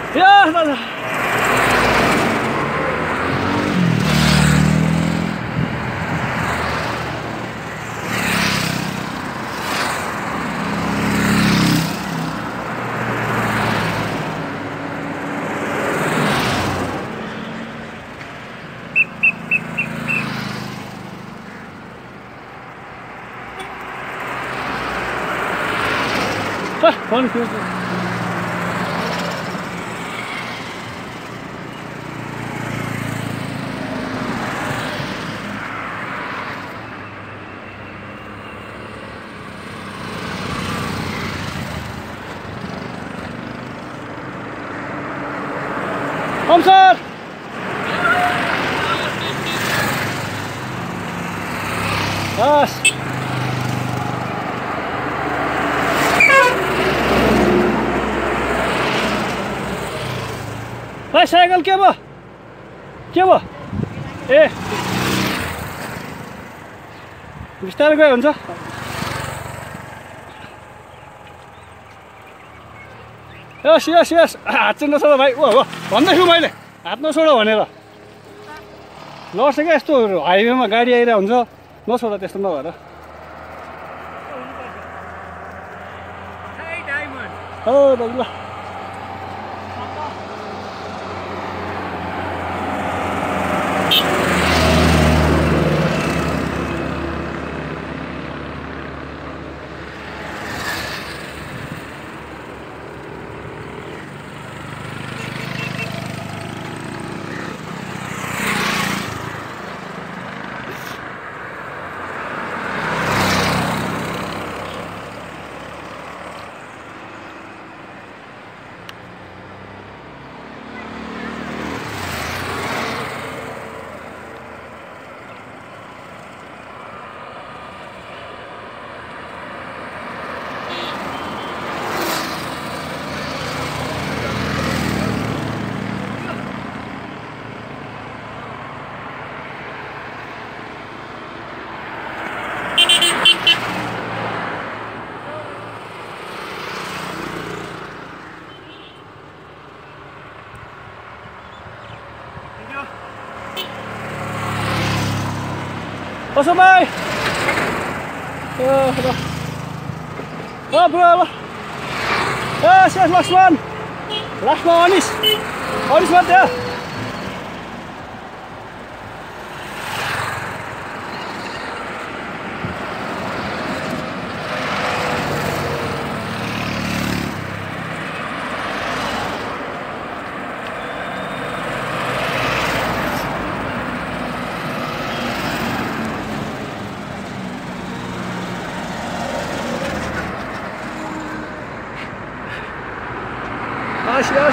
Ja, dat. Gewoon goed. Kom sir! Yes. Hey, cycle के भयो? के भयो? ए बिस्तारै गए हुन्छ। यस यस यस हात चाहिँ नछोड भाइ। ओ हो भन्दैछु मैले हात नछोड भनेर। लड्छ क्या यस्तो हाइवेमा गाडी आइरहेको हुन्छ नछोड त्यस्तो नभएर। हो दाजु ल। What's up, mate? Oh, bro. Yes, yes, last one. Last one, Anis. Anis, what there? Yes, yes.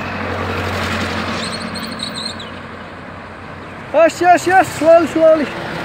Yes, yes, yes, slowly, slowly.